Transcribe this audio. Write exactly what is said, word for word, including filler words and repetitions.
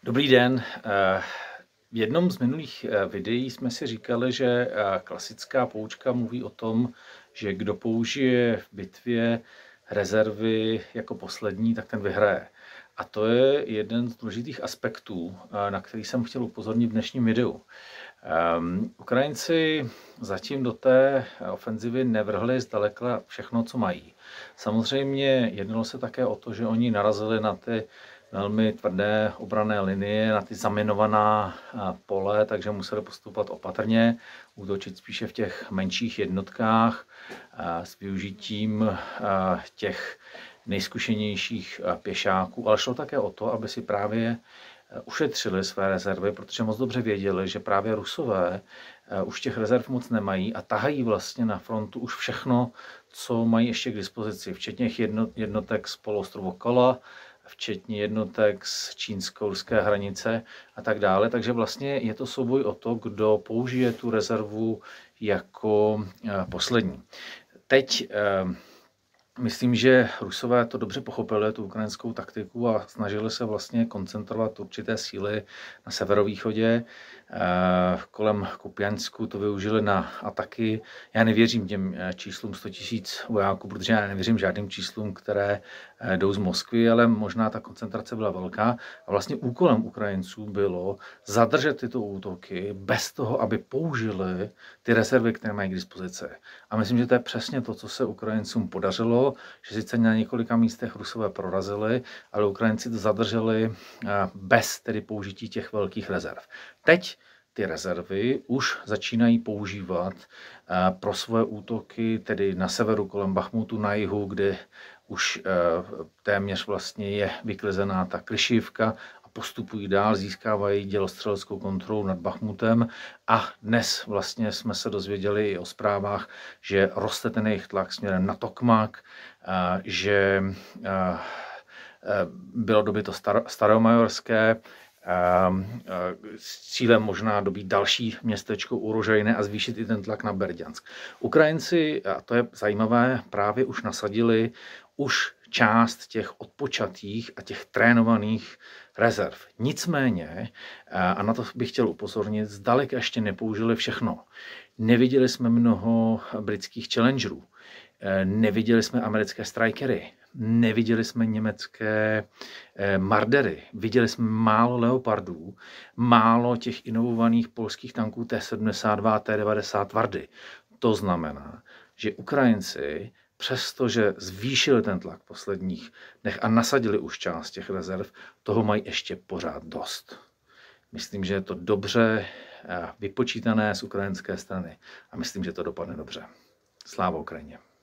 Dobrý den. V jednom z minulých videí jsme si říkali, že klasická poučka mluví o tom, že kdo použije v bitvě rezervy jako poslední, tak ten vyhraje. A to je jeden z důležitých aspektů, na který jsem chtěl upozornit v dnešním videu. Um, Ukrajinci zatím do té ofenzivy nevrhli zdaleka všechno, co mají. Samozřejmě jednalo se také o to, že oni narazili na ty velmi tvrdé obranné linie, na ty zaminovaná pole, takže museli postupovat opatrně, útočit spíše v těch menších jednotkách s využitím těch nejzkušenějších pěšáků, ale šlo také o to, aby si právě ušetřili své rezervy, protože moc dobře věděli, že právě Rusové už těch rezerv moc nemají a tahají vlastně na frontu už všechno, co mají ještě k dispozici, včetně jednotek z poloostrova Kola, včetně jednotek z čínsko-ruské hranice a tak dále. Takže vlastně je to souboj o to, kdo použije tu rezervu jako poslední. Teď myslím, že Rusové to dobře pochopili, tu ukrajinskou taktiku, a snažili se vlastně koncentrovat určité síly na severovýchodě. Kolem Kupiansku to využili na ataky. Já nevěřím těm číslům sto tisíc vojáků, protože já nevěřím žádným číslům, které jdou z Moskvy, ale možná ta koncentrace byla velká. A vlastně úkolem Ukrajinců bylo zadržet tyto útoky bez toho, aby použili ty rezervy, které mají k dispozici. A myslím, že to je přesně to, co se Ukrajincům podařilo, že sice na několika místech Rusové prorazili, ale Ukrajinci to zadrželi bez tedy použití těch velkých rezerv. Teď ty rezervy už začínají používat pro svoje útoky, tedy na severu kolem Bachmutu, na jihu, kde už téměř vlastně je vyklizená ta Kryšivka, a postupují dál, získávají dělostřeleckou kontrolu nad Bachmutem. A dnes vlastně jsme se dozvěděli i o zprávách, že roste ten jejich tlak směrem na Tokmak, že bylo dobyto Staromajorské, s cílem možná dobít další městečko Urožejné a zvýšit i ten tlak na Berďansk. Ukrajinci, a to je zajímavé, právě už nasadili už část těch odpočatých a těch trénovaných rezerv. Nicméně, a na to bych chtěl upozornit, zdaleka ještě nepoužili všechno. Neviděli jsme mnoho britských Challengerů, neviděli jsme americké Strikery, neviděli jsme německé Mardery, viděli jsme málo Leopardů, málo těch inovovaných polských tanků T sedmdesát dva a T devadesát Tvardy. To znamená, že Ukrajinci, přestože zvýšili ten tlak v posledních dnech a nasadili už část těch rezerv, toho mají ještě pořád dost. Myslím, že je to dobře vypočítané z ukrajinské strany a myslím, že to dopadne dobře. Sláva Ukrajině.